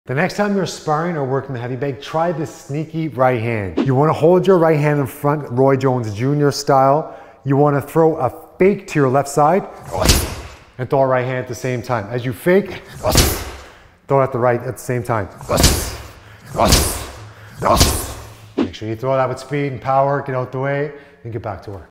The next time you're sparring or working the heavy bag, try this sneaky right hand. You want to hold your right hand in front, Roy Jones Jr. style. You want to throw a fake to your left side and throw a right hand at the same time. As you fake, throw it at the right at the same time. Make sure you throw that with speed and power, get out the way, and get back to work.